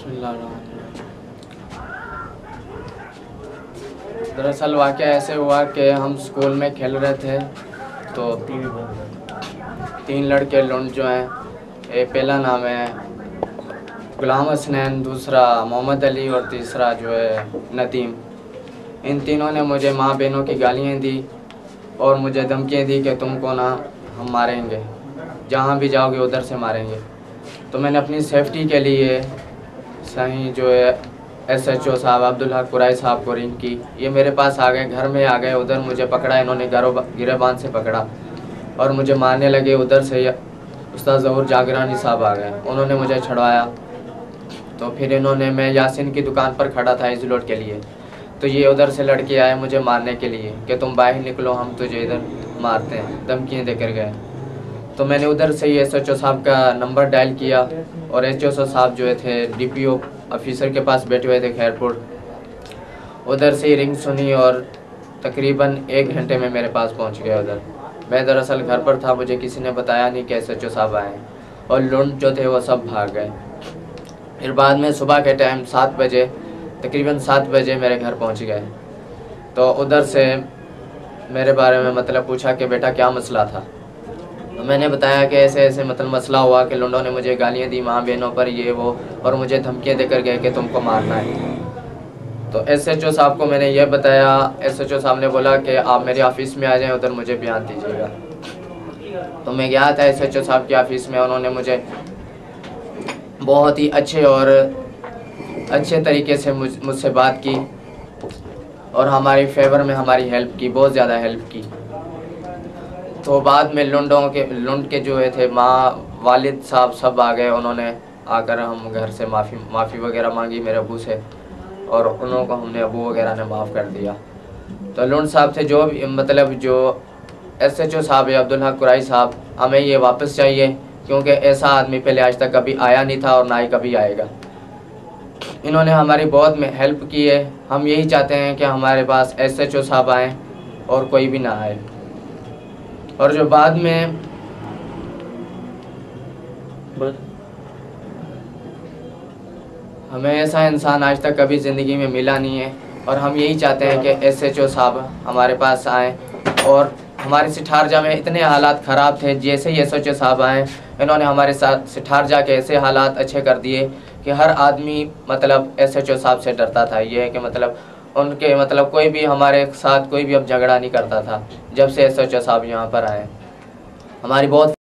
दरअसल वाक़या ऐसे हुआ कि हम स्कूल में खेल रहे थे तो 3 लड़के लुंड जो हैं, एक पहला नाम है गुलाम हसनैन, दूसरा मोहम्मद अली और तीसरा जो है नदीम। इन तीनों ने मुझे माँ बहनों की गालियाँ दी और मुझे धमकियाँ दी कि तुमको ना हम मारेंगे, जहाँ भी जाओगे उधर से मारेंगे। तो मैंने अपनी सेफ्टी के लिए सही जो है SHO साहब अब्दुल हक कुरैशी साहब को रिंग की। ये मेरे पास आ गए, घर में आ गए, उधर मुझे पकड़ा, इन्होंने गिरेबान से पकड़ा और मुझे मारने लगे। उधर से उस्ताद ज़हूर जागरानी साहब आ गए, उन्होंने मुझे छुड़वाया। तो फिर इन्होंने, मैं यासिन की दुकान पर खड़ा था इजलोट के लिए, तो ये उधर से लड़के आए मुझे मारने के लिए कि तुम बाहर निकलो, हम तुझे इधर मारते हैं, धमकियाँ देकर गए। तो मैंने उधर से ही SHO साहब का नंबर डायल किया और SHO साहब जो थे DPO ऑफिसर के पास बैठे हुए थे खैरपुर। उधर से ही रिंग सुनी और तकरीबन 1 घंटे में मेरे पास पहुंच गए उधर। मैं दरअसल घर पर था, मुझे किसी ने बताया नहीं कि SHO साहब आए और लुंड जो थे वो सब भाग गए। फिर बाद में सुबह के टाइम 7 बजे, तकरीबन 7 बजे मेरे घर पहुंच गए। तो उधर से मेरे बारे में मतलब पूछा कि बेटा क्या मसला था। तो मैंने बताया कि ऐसे ऐसे मतलब मसला हुआ कि लुंडों ने मुझे गालियाँ दी माँ बहनों पर, ये वो, और मुझे धमकियाँ देकर गए कि तुमको मारना है। तो SHO साहब को मैंने ये बताया। SHO साहब ने बोला कि आप मेरे ऑफिस में आ जाएं, उधर मुझे बयान दीजिएगा। तो मैं गया था SHO साहब के ऑफिस में। उन्होंने मुझे बहुत ही अच्छे और अच्छे तरीके से मुझसे बात की और हमारी फेवर में हमारी हेल्प की, बहुत ज़्यादा हेल्प की। तो बाद में लुंड के जो थे माँ वालिद साहब सब आ गए। उन्होंने आकर हम घर से माफ़ी वगैरह मांगी मेरे अबू से और उन को हमने अबू वगैरह ने माफ़ कर दिया। तो लुंड साहब से जो भी मतलब जो SHO साहब है अब्दुल हक कुरैशी साहब, हमें ये वापस चाहिए, क्योंकि ऐसा आदमी पहले आज तक कभी आया नहीं था और ना ही कभी आएगा। इन्होंने हमारी बहुत हेल्प की है। हम यही चाहते हैं कि हमारे पास SHO साहब आएँ और कोई भी ना आए। और जो बाद में हमें ऐसा इंसान आज तक कभी ज़िंदगी में मिला नहीं है और हम यही चाहते हैं कि SHO साहब हमारे पास आएँ। और हमारे सिठारजा में इतने हालात ख़राब थे, जैसे ही SHO साहब आए इन्होंने हमारे साथ सिठारजा के ऐसे हालात अच्छे कर दिए कि हर आदमी मतलब SHO साहब से डरता था। ये है कि मतलब उनके मतलब कोई भी हमारे साथ कोई भी अब झगड़ा नहीं करता था जब से SHO साहब यहाँ पर आए। हमारी बहुत